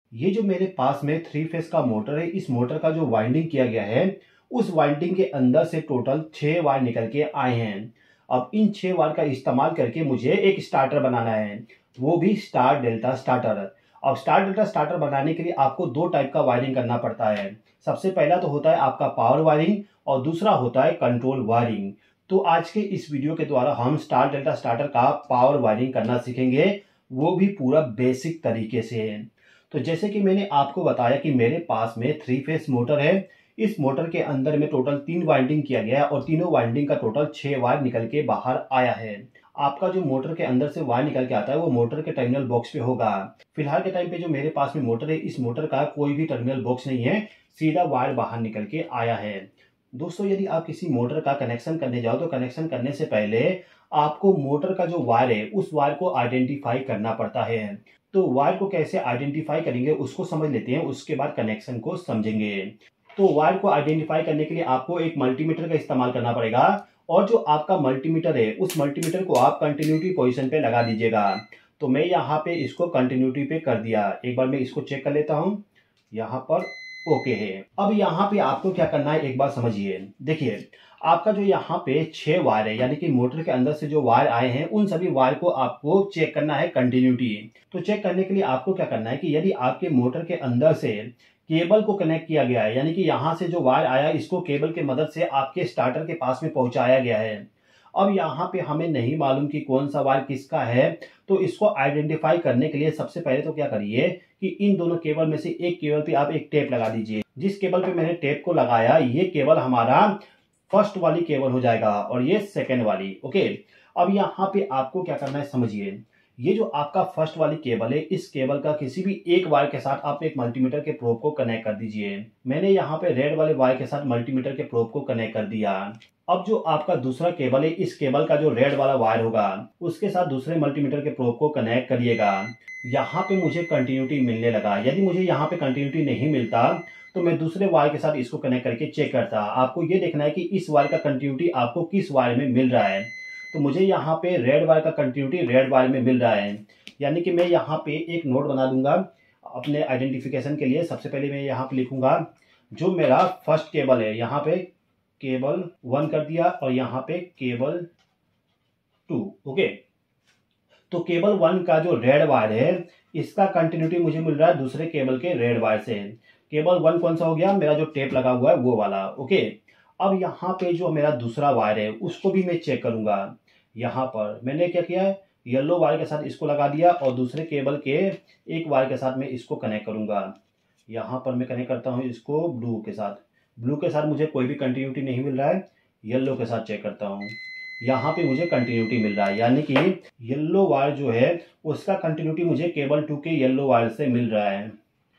ये जो मेरे पास में 3 फेस का मोटर है, इस मोटर का जो वाइंडिंग किया गया है, उस वाइंडिंग के अंदर से टोटल 6 वायर निकल के आए हैं। अब इन 6 वायर का इस्तेमाल करके मुझे एक स्टार्टर बनाना है, वो भी स्टार डेल्टा स्टार्टर। अब स्टार डेल्टा स्टार्टर बनाने के लिए आपको 2 टाइप का वायरिंग करना पड़ता है। सबसे पहला तो होता है आपका पावर वायरिंग और दूसरा होता है कंट्रोल वायरिंग। तो आज के इस वीडियो के द्वारा हम स्टार डेल्टा स्टार्टर का पावर वायरिंग करना सीखेंगे, वो भी पूरा बेसिक तरीके से। तो जैसे कि मैंने आपको बताया कि मेरे पास में 3 फेस मोटर है। इस मोटर के अंदर में टोटल 3 वाइंडिंग किया गया है और तीनों वाइंडिंग का टोटल 6 वायर निकल के बाहर आया है। आपका जो मोटर के अंदर से वायर निकल के आता है वो मोटर के टर्मिनल बॉक्स पे होगा। फिलहाल के टाइम पे जो मेरे पास में मोटर है, इस मोटर का कोई भी टर्मिनल बॉक्स नहीं है, सीधा वायर बाहर निकल के आया है। दोस्तों, यदि आप किसी मोटर का कनेक्शन करने जाओ तो कनेक्शन करने से पहले आपको मोटर का जो वायर है उस वायर को आइडेंटिफाई करना पड़ता है। तो वायर को कैसे आइडेंटिफाई करेंगे उसको समझ लेते हैं, उसके बाद कनेक्शन को समझेंगे। तो वायर को आइडेंटिफाई करने के लिए आपको एक मल्टीमीटर का इस्तेमाल करना पड़ेगा और जो आपका मल्टीमीटर है उस मल्टीमीटर को आप कंटिन्यूटी पोजीशन पे लगा दीजिएगा। तो मैं यहाँ पे इसको कंटिन्यूटी पे कर दिया। एक बार मैं इसको चेक कर लेता हूँ, यहाँ पर ओके है। अब यहाँ पे आपको क्या करना है एक बार समझिए। देखिए, आपका जो यहाँ पे 6 वायर है, यानी कि मोटर के अंदर से जो वायर आए हैं उन सभी वायर को आपको चेक करना है कंटिन्यूटी। तो चेक करने के लिए आपको क्या करना है कि यदि आपके मोटर के अंदर से केबल को कनेक्ट किया गया है, यानी कि यहाँ से जो वायर आया इसको केबल की मदद से आपके स्टार्टर के पास में पहुंचाया गया है। अब यहाँ पे हमें नहीं मालूम कि कौन सा वायर किसका है, तो इसको आइडेंटिफाई करने के लिए सबसे पहले तो क्या करिए कि इन दोनों केबल में से एक केबल पे आप एक टेप लगा दीजिए। जिस केबल पे मैंने टेप को लगाया ये केबल हमारा फर्स्ट वाली केबल हो जाएगा और ये सेकेंड वाली। ओके, अब यहाँ पे आपको क्या करना है समझिए। ये जो आपका फर्स्ट वाली केबल है, इस केबल का किसी भी एक वायर के साथ आप एक मल्टीमीटर के प्रोब को कनेक्ट कर दीजिए। मैंने यहाँ पे रेड वाले वायर के साथ मल्टीमीटर के प्रोब को कनेक्ट कर दिया। अब जो आपका दूसरा केबल है, इस केबल का जो रेड वाला वायर होगा उसके साथ दूसरे मल्टीमीटर के प्रोब को कनेक्ट करिएगा। यहाँ पे मुझे कंटिन्यूटी मिलने लगा। यदि मुझे यहाँ पे कंटिन्यूटी नहीं मिलता तो मैं दूसरे वायर के साथ इसको कनेक्ट करके चेक करता। आपको ये देखना है कि इस वायर का कंटिन्यूटी आपको किस वायर में मिल रहा है। तो मुझे यहाँ पे रेड वायर का कंटिन्यूटी रेड वायर में मिल रहा है, यानी कि मैं यहाँ पे एक नोट बना दूंगा अपने आइडेंटिफिकेशन के लिए। सबसे पहले मैं यहाँ पे लिखूंगा जो मेरा फर्स्ट केबल है, यहाँ पे केबल 1 कर दिया और यहाँ पे केबल 2। ओके, तो केबल 1 का जो रेड वायर है इसका कंटिन्यूटी मुझे मिल रहा है दूसरे केबल के रेड वायर से। केबल 1 कौन सा हो गया, मेरा जो टेप लगा हुआ है वो वाला। ओके, अब यहाँ पे जो मेरा दूसरा वायर है उसको भी मैं चेक करूंगा। यहाँ पर मैंने क्या किया है, येलो वायर के साथ इसको लगा दिया और दूसरे केबल के एक वायर के साथ मैं इसको कनेक्ट करूंगा। यहाँ पर मैं कनेक्ट करता हूँ इसको ब्लू के साथ। ब्लू के साथ मुझे कोई भी कंटिन्यूटी नहीं मिल रहा है। येलो के साथ चेक करता हूँ, यहाँ पे मुझे कंटिन्यूटी मिल रहा है, यानी कि येलो वायर जो है उसका कंटिन्यूटी मुझे केबल 2 के येलो वायर से मिल रहा है।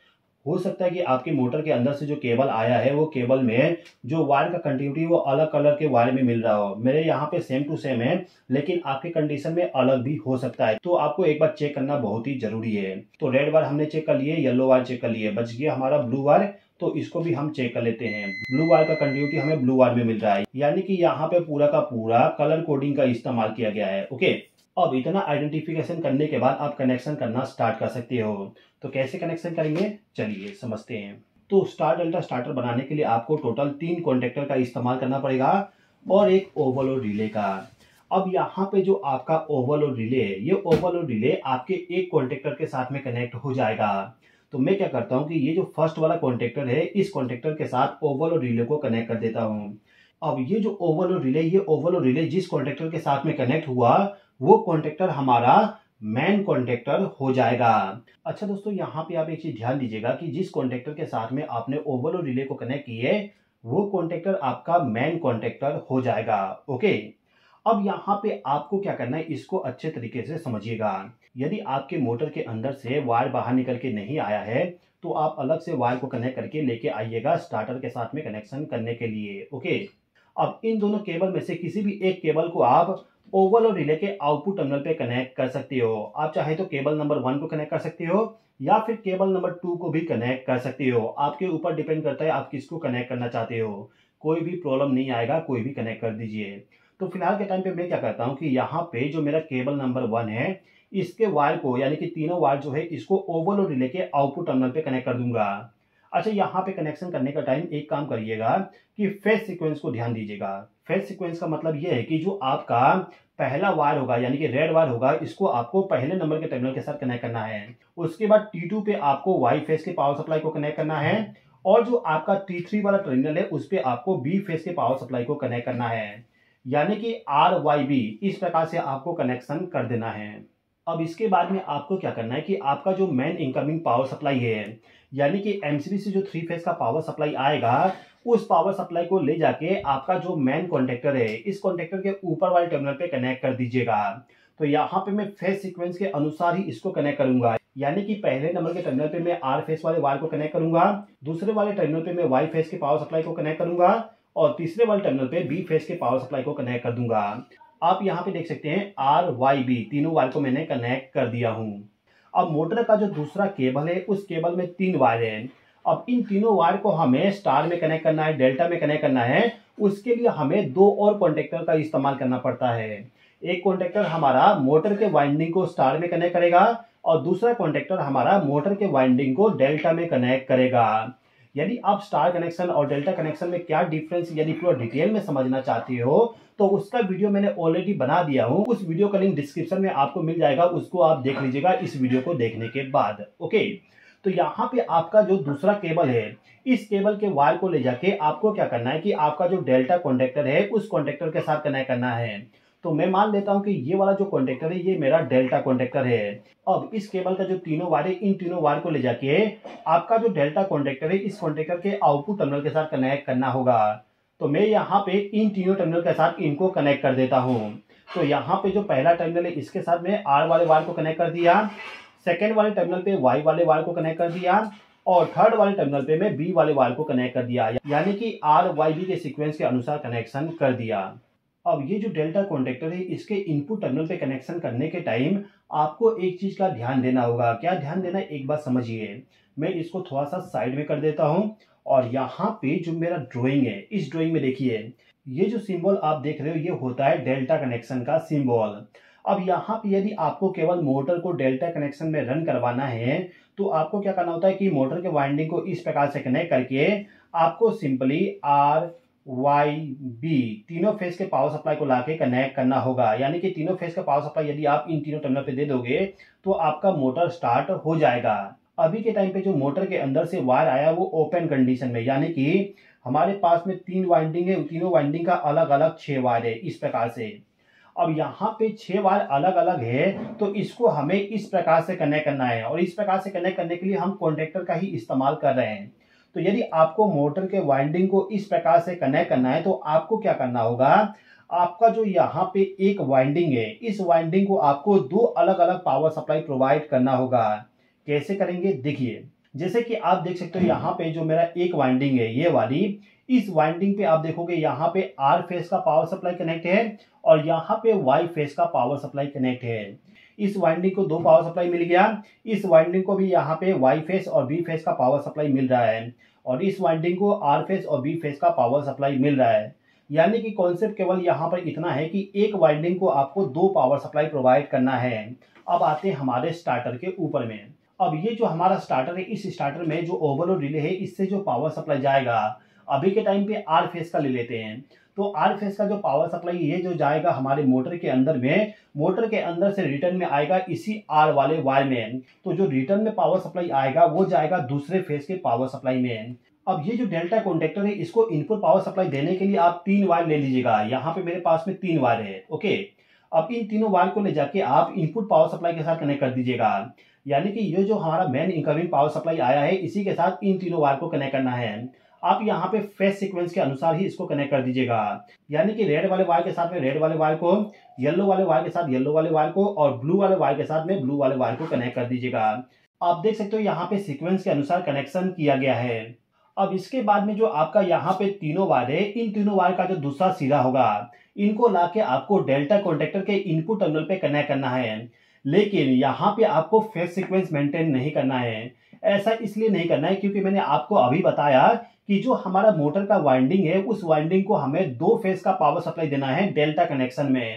हो सकता है कि आपके मोटर के अंदर से जो केबल आया है वो केबल में जो वायर का कंटिन्यूटी वो अलग कलर के वायर में मिल रहा हो। मेरे यहाँ पे सेम टू सेम है, लेकिन आपके कंडीशन में अलग भी हो सकता है। तो आपको एक बार चेक करना बहुत ही जरूरी है। तो रेड वायर हमने चेक कर लिए, येलो वायर चेक कर लिए, बच गया हमारा ब्लू वायर। तो इसको भी हम चेक कर लेते हैं। ब्लू वायर का कंटिन्यूटी हमें ब्लू वायर में मिल रहा है, यानी कि यहाँ पे पूरा का पूरा कलर कोडिंग का इस्तेमाल किया गया है। ओके, अब इतना आइडेंटिफिकेशन करने के बाद आप कनेक्शन करना स्टार्ट कर सकते हो। तो कैसे कनेक्शन करेंगे चलिए समझते हैं। तो स्टार डेल्टा स्टार्टर बनाने के लिए आपको टोटल 3 कॉन्टेक्टर का इस्तेमाल करना पड़ेगा और एक ओवरलोड रिले का। अब यहाँ पे जो आपका ओवरलोड रिले है, ये ओवरलोड रिले आपके एक कॉन्टेक्टर के साथ में कनेक्ट हो जाएगा। तो मैं क्या करता हूँ कि ये जो फर्स्ट वाला कॉन्टेक्टर है इस कॉन्टेक्टर के साथ ओवरलोड रिले को कनेक्ट कर देता हूँ। अब ये जो ओवरलोड रिले जिस कॉन्टेक्टर के साथ में कनेक्ट हुआ वो कॉन्टेक्टर हमारा मेन कॉन्टेक्टर हो जाएगा। अच्छा दोस्तों, यहाँ पे आप एक चीज ध्यान दीजिएगा कि जिस कॉन्टेक्टर के साथ में आपने ओवरलोड रिले को कनेक्ट किए वो कॉन्टेक्टर आपका मेन कॉन्टेक्टर हो जाएगा। ओके, अब यहाँ पे आपको क्या करना है इसको अच्छे तरीके से समझिएगा। यदि आपके मोटर के अंदर से वायर बाहर निकल के नहीं आया है तो आप अलग से वायर को कनेक्ट करके लेके आइएगा स्टार्टर के साथ में कनेक्शन करने के लिए। ओके, अब इन दोनों केबल में से किसी भी एक केबल को आप ओवरलोड रिले के आउटपुट टर्मिनल पे कनेक्ट कर सकते हो। आप चाहे तो केबल नंबर 1 को कनेक्ट कर सकते हो या फिर केबल नंबर 2 को भी कनेक्ट कर सकते हो। आपके ऊपर डिपेंड करता है आप किसको कनेक्ट करना चाहते हो। कोई भी प्रॉब्लम नहीं आएगा, कोई भी कनेक्ट कर दीजिए। तो फिलहाल के टाइम पे मैं क्या करता हूँ कि यहाँ पे जो मेरा केबल नंबर 1 है इसके वायर को यानी कि तीनों वायर जो है इसको ओवरलोड रिले के आउटपुट टर्मिनल पे कनेक्ट कर दूंगा। अच्छा, यहाँ पे कनेक्शन करने का टाइम एक काम करिएगा कि फेज सीक्वेंस को ध्यान दीजिएगा। फेज सीक्वेंस का मतलब ये है कि जो आपका पहला वायर होगा यानी कि रेड वायर होगा, इसको आपको पहले नंबर के टर्मिनल के साथ कनेक्ट करना है। उसके बाद T2 पे आपको वाई फेज के पावर सप्लाई को कनेक्ट करना है और जो आपका T3 वाला टर्मिनल है उस पे आपको बी फेज के पावर सप्लाई को कनेक्ट करना है, यानी कि RYB इस प्रकार से आपको कनेक्शन कर देना है। अब इसके बाद में आपको क्या करना है कि आपका जो मेन इनकमिंग पावर सप्लाई है यानी कि एमसीबी से जो 3 फेज का पावर सप्लाई आएगा, उस पावर सप्लाई को ले जाके आपका जो मेन कॉन्टेक्टर है इस कॉन्टेक्टर के ऊपर वाले टर्मिनल पे कनेक्ट कर दीजिएगा। तो यहाँ पे मैं फेज सीक्वेंस के अनुसार ही इसको कनेक्ट करूंगा, यानी कि पहले नंबर के टर्मिनल पे मैं आर फेज वाले वायर को कनेक्ट करूंगा, दूसरे वाले टर्मिनल पे मैं वाई फेज के पावर सप्लाई को कनेक्ट करूंगा और तीसरे वाले टर्मिनल पे बी फेज के पावर सप्लाई को कनेक्ट कर दूंगा। आप यहाँ पे देख सकते हैं RYB तीनों वायर को मैंने कनेक्ट कर दिया हूँ। अब मोटर का जो दूसरा केबल है उस केबल में 3 वायर है। अब इन तीनों वायर को हमें स्टार में कनेक्ट करना है, डेल्टा में कनेक्ट करना है। उसके लिए हमें 2 और कॉन्टेक्टर का इस्तेमाल करना पड़ता है। एक कॉन्टेक्टर हमारा मोटर के वाइंडिंग को स्टार में कनेक्ट करेगा और दूसरा कॉन्टेक्टर हमारा मोटर के वाइंडिंग को डेल्टा में कनेक्ट करेगा। यदि आप स्टार कनेक्शन और डेल्टा कनेक्शन में क्या डिफरेंस यदि पूरा डिटेल में समझना चाहते हो तो उसका वीडियो मैंने ऑलरेडी बना दिया हूं। उस वीडियो का लिंक डिस्क्रिप्शन में आपको मिल जाएगा, उसको आप देख लीजिएगा इस वीडियो को देखने के बाद। ओके, तो यहाँ पे आपका जो दूसरा केबल है, इस केबल के वायर को ले जाके आपको क्या करना है कि आपका जो डेल्टा कॉन्टेक्टर है उस कॉन्टेक्टर के साथ कनेक्ट करना है। तो मैं मान लेता हूं कि ये वाला जो कॉन्टेक्टर है ये मेरा डेल्टा कॉन्टेक्टर है। अब इस केबल का जो तीनों वायर है, इन तीनों वायर को ले जाके आपका जो डेल्टा कॉन्टेक्टर है इस कॉन्टेक्टर के आउटपुट टर्मिनल के साथ कनेक्ट करना होगा। तो मैं यहाँ पे इन तीनों टर्मिनल के साथ इनको कनेक्ट कर देता हूँ। तो यहाँ पे जो पहला टर्मिनल है इसके साथ में आर वाले वायर को कनेक्ट कर दिया, सेकेंड वाले टर्मिनल पे वाई वाले वायर को कनेक्ट कर दिया और थर्ड वाले टर्मिनल पे मैं बी वाले वायर को कनेक्ट कर दिया, यानी कि RYB के सीक्वेंस के अनुसार कनेक्शन कर दिया। अब ये जो डेल्टा कॉन्टेक्टर है इसके इनपुट टर्मिनल पे कनेक्शन करने के टाइम आपको एक चीज का ध्यान देना होगा। क्या ध्यान देना है, एक बात समझिए। मैं इसको थोड़ा सा साइड में कर देता हूं और यहाँ पे जो मेरा ड्राइंग है, इस ड्राइंग में देखिए ये जो सिंबल आप देख रहे हो ये होता है डेल्टा कनेक्शन का सिंबल। अब यहाँ पे यदि आपको केवल मोटर को डेल्टा कनेक्शन में रन करवाना है तो आपको क्या करना होता है कि मोटर के वाइंडिंग को इस प्रकार से कनेक्ट करके आपको सिंपली RYB तीनों फेज के पावर सप्लाई को लाके कनेक्ट करना होगा, यानी कि तीनों फेज का पावर सप्लाई यदि आप इन तीनों टर्मिनल पे दे दोगे तो आपका मोटर स्टार्ट हो जाएगा। अभी के टाइम पे जो मोटर के अंदर से वायर आया वो ओपन कंडीशन में, यानी कि हमारे पास में 3 वाइंडिंग है, तीनों वाइंडिंग का अलग अलग 6 वायर है इस प्रकार से। अब यहाँ पे 6 वायर अलग अलग है तो इसको हमें इस प्रकार से कनेक्ट करना है और इस प्रकार से कनेक्ट करने के लिए हम कॉन्टेक्टर का ही इस्तेमाल कर रहे हैं। तो यदि आपको मोटर के वाइंडिंग को इस प्रकार से कनेक्ट करना है तो आपको क्या करना होगा, आपका जो यहाँ पे एक वाइंडिंग है इस वाइंडिंग को आपको 2 अलग अलग पावर सप्लाई प्रोवाइड करना होगा। कैसे करेंगे देखिए, जैसे कि आप देख सकते हो यहाँ पे जो मेरा एक वाइंडिंग है ये वाली, इस वाइंडिंग पे आप देखोगे यहाँ पे आर फेज का पावर सप्लाई कनेक्ट है और यहाँ पे वाई फेज का पावर सप्लाई कनेक्ट है। इस वाइंडिंग को 2 पावर सप्लाई मिल गया, इस वाइंडिंग को भी यहाँ पे वाई फेज और बी फेज का पावर सप्लाई मिल रहा है और इस वाइंडिंग को आर फेज और बी फेज का पावर सप्लाई मिल रहा है। यानी कि कॉन्सेप्ट केवल यहाँ पर इतना है कि एक वाइंडिंग को आपको 2 पावर सप्लाई प्रोवाइड करना है। अब आते हैं हमारे स्टार्टर के ऊपर में। अब ये जो हमारा स्टार्टर है इस स्टार्टर में जो ओवरलोड रिले है इससे जो पावर सप्लाई जाएगा, अभी के टाइम पे आर फेज का ले लेते हैं। तो आर फेज का जो पावर सप्लाई ये जो जाएगा हमारे मोटर के अंदर में, मोटर के अंदर से रिटर्न में आएगा इसी आर वाले वायर में। तो जो रिटर्न में पावर सप्लाई आएगा वो जाएगा दूसरे फेज के पावर सप्लाई में। अब ये जो डेल्टा कॉन्टेक्टर है इसको इनपुट पावर सप्लाई देने के लिए आप 3 वायर ले लीजिएगा। यहाँ पे मेरे पास में 3 वायर है। ओके, अब इन तीनों वायर को ले जाके आप इनपुट पावर सप्लाई के साथ कनेक्ट कर दीजिएगा, यानी कि ये जो हमारा मेन इनकमिंग पावर सप्लाई आया है इसी के साथ इन तीनों वायर को कनेक्ट करना है। आप यहाँ पे फेज सीक्वेंस के अनुसार ही इसको कनेक्ट कर दीजिएगा, यानी कि रेड वाले वायर के साथ में रेड वाले वायर को, येलो वाले वायर के साथ येलो वाले वायर को और ब्लू वाले वायर के साथ में ब्लू वाले वायर को कनेक्ट कर दीजिएगा। आप देख सकते हो यहाँ पे सीक्वेंस के अनुसार कनेक्शन किया गया है। अब इसके बाद में जो आपका यहाँ पे तीनों वायर है, इन तीनों वायर का जो दूसरा सिरा होगा इनको लाके आपको डेल्टा कॉन्टेक्टर के इनपुट टर्मिनल पे कनेक्ट करना है। लेकिन यहाँ पे आपको फेज सीक्वेंस मेंटेन नहीं करना है। ऐसा इसलिए नहीं करना है क्योंकि मैंने आपको अभी बताया कि जो हमारा मोटर का वाइंडिंग है उस वाइंडिंग को हमें 2 फेज का पावर सप्लाई देना है डेल्टा कनेक्शन में।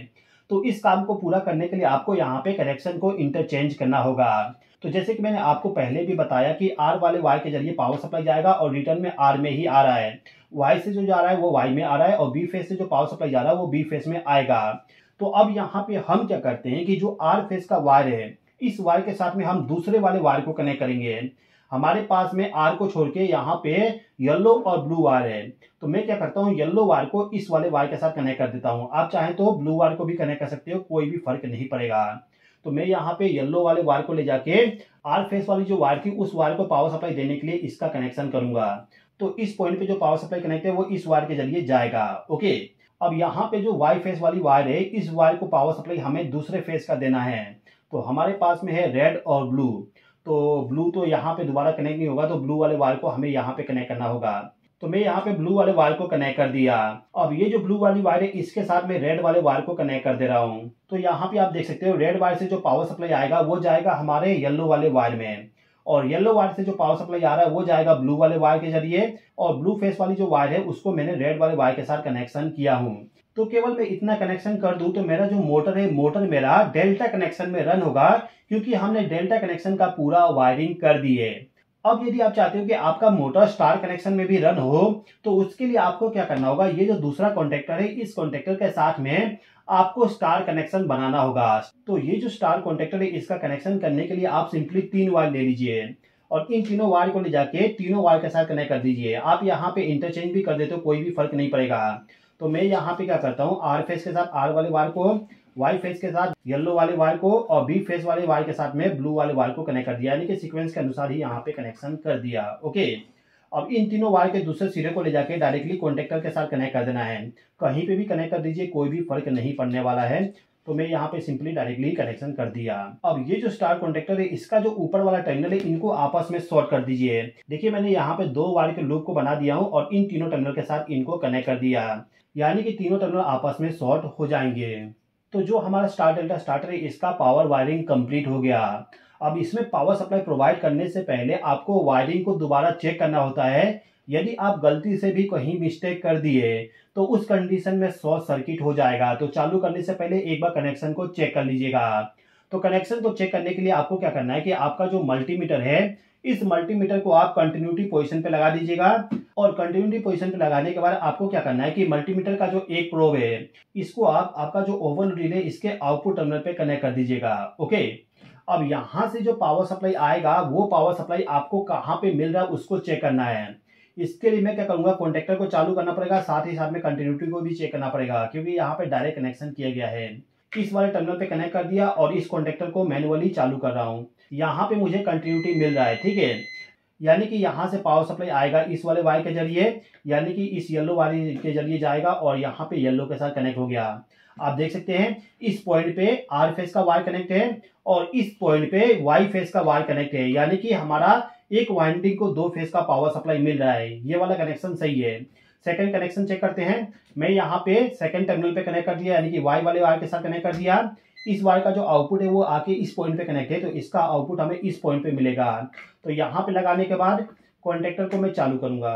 तो इस काम को पूरा करने के लिए आपको यहाँ पे कनेक्शन को इंटरचेंज करना होगा। तो जैसे कि मैंने आपको पहले भी बताया कि आर वाले वायर के जरिए पावर सप्लाई जाएगा और रिटर्न में आर में ही आ रहा है। वाई से जो जा रहा है वो वाई में आ रहा है और बी फेस से जो पावर सप्लाई जा रहा है वो बी फेस में आएगा। तो अब यहाँ पे हम क्या करते हैं कि जो आर फेस का वायर है, इस वायर के साथ में हम दूसरे वाले वायर को कनेक्ट करेंगे। हमारे पास में आर को छोड़ के यहाँ पे येलो और ब्लू वायर है, तो मैं क्या करता हूँ येलो वायर को इस वाले वायर के साथ कनेक्ट कर देता हूँ। आप चाहें तो ब्लू वायर को भी कनेक्ट कर सकते हो, कोई भी फर्क नहीं पड़ेगा। तो मैं यहाँ पे येलो वाले वायर को ले जाके आर फेस वाली जो वायर थी उस वायर को पावर सप्लाई देने के लिए इसका कनेक्शन करूंगा। तो इस पॉइंट पे जो पावर सप्लाई कनेक्ट है वो इस वायर के जरिए जाएगा। ओके, अब यहाँ पे जो वाई फेस वाली वायर है, इस वायर को पावर सप्लाई हमें दूसरे फेस का देना है। तो हमारे पास में है रेड और ब्लू, तो ब्लू तो यहाँ पे दोबारा कनेक्ट नहीं होगा, तो ब्लू वाले वायर को हमें यहाँ पे कनेक्ट करना होगा। तो मैं यहाँ पे ब्लू वाले वायर को कनेक्ट कर दिया। अब ये जो ब्लू वाली वायर है इसके साथ मैं रेड वाले वायर को कनेक्ट कर दे रहा हूँ। तो यहाँ पे आप देख सकते हो रेड वायर से जो पावर सप्लाई आएगा वो जाएगा हमारे येलो वाले वायर में, और येलो वायर से जो पावर सप्लाई आ रहा है वो जाएगा ब्लू वाले वायर के जरिए, और ब्लू फेस वाली जो वायर है उसको मैंने रेड वाले वायर के साथ कनेक्शन किया हूँ। तो केवल मैं इतना कनेक्शन कर दूं तो मेरा जो मोटर है, मोटर मेरा डेल्टा कनेक्शन में रन होगा, क्योंकि हमने डेल्टा कनेक्शन का पूरा वायरिंग कर दी है। अब यदि आप चाहते हो कि आपका मोटर स्टार कनेक्शन में भी रन हो, तो उसके लिए आपको क्या करना होगा, ये जो दूसरा कॉन्टेक्टर है इस कॉन्टेक्टर के साथ में आपको स्टार कनेक्शन बनाना होगा। तो ये जो स्टार कॉन्टेक्टर है इसका कनेक्शन करने के लिए आप सिंपली 3 वायर ले लीजिए और इन तीनों वायर को ले जाके तीनों वायर के साथ कनेक्ट कर दीजिए। आप यहाँ पे इंटरचेंज भी कर देते हो, कोई भी फर्क नहीं पड़ेगा। तो मैं यहाँ पे क्या करता हूँ, आर फेस के साथ आर वाले वायर को, वाई फेस के साथ येलो वाले वायर को और बी फेस वाले वायर के साथ में ब्लू वाले वायर को कनेक्ट कर दिया, यानी कि सीक्वेंस के अनुसार ही यहाँ पे कनेक्शन कर दिया। ओके, अब इन तीनों वायर के दूसरे सिरे को ले जाके डायरेक्टली कॉन्टेक्टर के साथ कनेक्ट कर देना है। कहीं पे भी कनेक्ट कर दीजिए, कोई भी फर्क नहीं पड़ने वाला है। तो मैं यहाँ पे सिंपली डायरेक्टली कनेक्शन कर दिया। अब ये जो स्टार कॉन्टेक्टर है इसका जो ऊपर वाला टर्मिनल है इनको आपस में शॉर्ट कर दीजिए। देखिए मैंने यहाँ पे 2 वायर के लूप को बना दिया हूँ और इन तीनों टर्मिनल के साथ इनको कनेक्ट कर दिया, यानी कि तीनों टर्मिनल आपस में शॉर्ट हो जाएंगे। तो जो हमारा स्टार डेल्टा स्टार्टर है इसका पावर वायरिंग कंप्लीट हो गया। अब इसमें पावर सप्लाई प्रोवाइड करने से पहले आपको वायरिंग को दोबारा चेक करना होता है। यदि आप गलती से भी कहीं मिस्टेक कर दिए तो उस कंडीशन में शॉर्ट सर्किट हो जाएगा। तो चालू करने से पहले एक बार कनेक्शन को चेक कर लीजिएगा। तो कनेक्शन को चेक करने के लिए आपको क्या करना है कि आपका जो मल्टीमीटर है इस मल्टीमीटर को आप कंटिन्यूटी पोजीशन पे लगा दीजिएगा, और कंटिन्यूटी पोजीशन पे लगाने के बाद आपको क्या करना है कि मल्टीमीटर का जो एक प्रोब है इसको आप आपका जो ओवन रिले इसके आउटपुट टर्मिनल पे कनेक्ट कर दीजिएगा। ओके, अब यहां से जो पावर सप्लाई आएगा वो पावर सप्लाई आपको कहां पे मिल रहा है उसको चेक करना है। इसके लिए मैं क्या करूंगा, कॉन्टेक्टर को चालू करना पड़ेगा, साथ ही साथ में कंटिन्यूटी को भी चेक करना पड़ेगा, क्योंकि यहाँ पे डायरेक्ट कनेक्शन किया गया है। इस वाले टर्मिनल पे कनेक्ट कर दिया और इस कॉन्टेक्टर को मैनुअली चालू कर रहा हूँ। यहाँ पे मुझे कंटिन्यूटी मिल रहा है, ठीक है, यानी कि यहाँ से पावर सप्लाई आएगा इस वाले वायर के जरिए, यानी कि इस येलो वाले के जरिए जाएगा और यहाँ पे येलो के साथ कनेक्ट हो गया। आप देख सकते हैं इस पॉइंट पे आर फेस का वायर कनेक्ट है और इस पॉइंट पे वाई फेस का वायर कनेक्ट है, यानी कि हमारा एक वाइंडिंग को 2 फेस का पावर सप्लाई मिल रहा है। ये वाला कनेक्शन सही है। सेकंड कनेक्शन चेक करते हैं। मैं यहाँ पे सेकंड टर्मिनल पे कनेक्ट कर दिया, यानी कि वाई वाले वायर के साथ कनेक्ट कर दिया। इस वायर का जो आउटपुट है वो आके इस पॉइंट पे कनेक्ट है, तो इसका आउटपुट हमें इस पॉइंट पे मिलेगा। तो यहाँ पे लगाने के बाद कॉन्टेक्टर को मैं चालू करूंगा।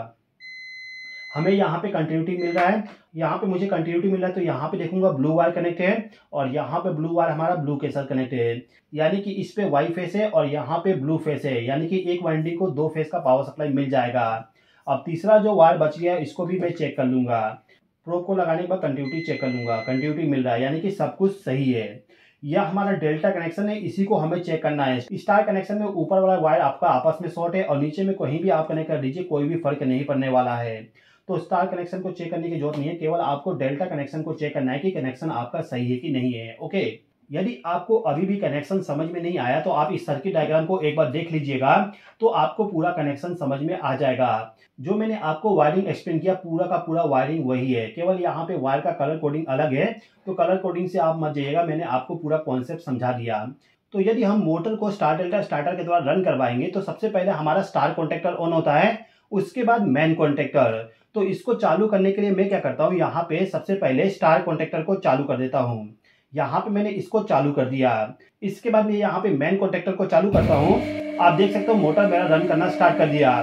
हमें यहाँ पे कंटिन्यूटी मिल रहा है, यहाँ पे मुझे कंटिन्यूटी मिल रहा है, तो यहाँ पे देखूंगा ब्लू वायर कनेक्ट है और यहाँ पे ब्लू वायर हमारा ब्लू के साथ कनेक्ट है, यानी कि इस पे वाई फेस है और यहाँ पे ब्लू फेस है, यानी कि एक वाइंडिंग को 2 फेस का पावर सप्लाई मिल जाएगा। अब तीसरा जो वायर बच गया है इसको भी मैं चेक कर लूंगा। प्रोब को लगाने के बाद कंटिन्यूटी चेक कर लूंगा, कंटिन्यूटी मिल रहा है, यानी कि सब कुछ सही है। यह हमारा डेल्टा कनेक्शन है, इसी को हमें चेक करना है। स्टार कनेक्शन में ऊपर वाला वायर आपका आपस में शॉर्ट है और नीचे में कहीं भी आप कनेक्ट कर दीजिए, कोई भी फर्क नहीं पड़ने वाला है। तो स्टार कनेक्शन को चेक करने की जरूरत नहीं है, केवल आपको डेल्टा कनेक्शन को चेक करना है कि कनेक्शन आपका सही है कि नहीं है। ओके, यदि आपको अभी भी कनेक्शन समझ में नहीं आया तो आप इस सर्किट डायग्राम को एक बार देख लीजिएगा, तो आपको पूरा कनेक्शन समझ में आ जाएगा। जो मैंने आपको वायरिंग एक्सप्लेन किया पूरा का पूरा वायरिंग वही है, केवल यहाँ पे वायर का कलर कोडिंग अलग है, तो कलर कोडिंग से आप मत जाइएगा, मैंने आपको पूरा कॉन्सेप्ट समझा दिया। तो यदि हम मोटर को स्टार डेल्टा स्टार्टर के द्वारा रन करवाएंगे तो सबसे पहले हमारा स्टार कॉन्टेक्टर ऑन होता है, उसके बाद मेन कॉन्टेक्टर। तो इसको चालू करने के लिए मैं क्या करता हूँ, यहाँ पे सबसे पहले स्टार कॉन्टेक्टर को चालू कर देता हूँ। यहाँ पे मैंने इसको चालू कर दिया। इसके बाद मैं यहाँ पे मेन कॉन्टेक्टर को चालू करता हूँ। आप देख सकते हो मोटर मेरा रन करना स्टार्ट कर दिया।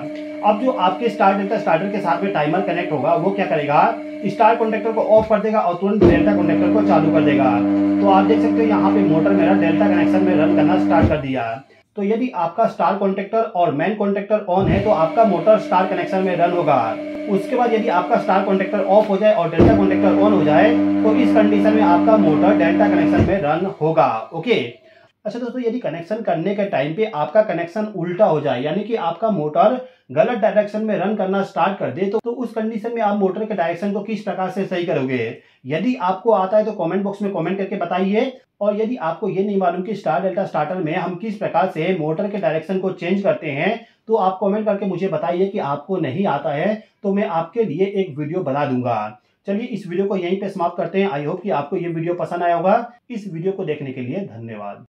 अब जो आपके स्टार डेल्टा स्टार्टर के साथ में टाइमर कनेक्ट होगा वो क्या करेगा, स्टार कॉन्टेक्टर को ऑफ कर देगा और तुरंत डेल्टा कॉन्टेक्टर को चालू कर देगा। तो आप देख सकते हो यहाँ पे मोटर मेरा डेल्टा कनेक्शन में रन करना स्टार्ट कर दिया। तो यदि आपका स्टार कॉन्टेक्टर और मैन कॉन्टेक्टर ऑन है तो आपका मोटर स्टार कनेक्शन में रन होगा। उसके बाद यदि आपका स्टार कॉन्टेक्टर ऑफ हो जाए और डेल्टा कॉन्टेक्टर ऑन हो जाए तो इस कंडीशन में आपका मोटर डेल्टा कनेक्शन में रन होगा। ओके। अच्छा दोस्तों, यदि कनेक्शन करने के टाइम पे आपका कनेक्शन उल्टा हो जाए, यानी कि आपका मोटर गलत डायरेक्शन में रन करना स्टार्ट कर दे, तो उस कंडीशन में आप मोटर के डायरेक्शन को किस प्रकार से सही करोगे। यदि आपको आता है तो कमेंट बॉक्स में कमेंट करके बताइए। और यदि आपको ये नहीं मालूम कि स्टार डेल्टा स्टार्टर में हम किस प्रकार से मोटर के डायरेक्शन को चेंज करते हैं, तो आप कमेंट करके मुझे बताइए कि आपको नहीं आता है, तो मैं आपके लिए एक वीडियो बना दूंगा। चलिए इस वीडियो को यहीं पे समाप्त करते हैं। आई होप कि आपको ये वीडियो पसंद आया होगा। इस वीडियो को देखने के लिए धन्यवाद।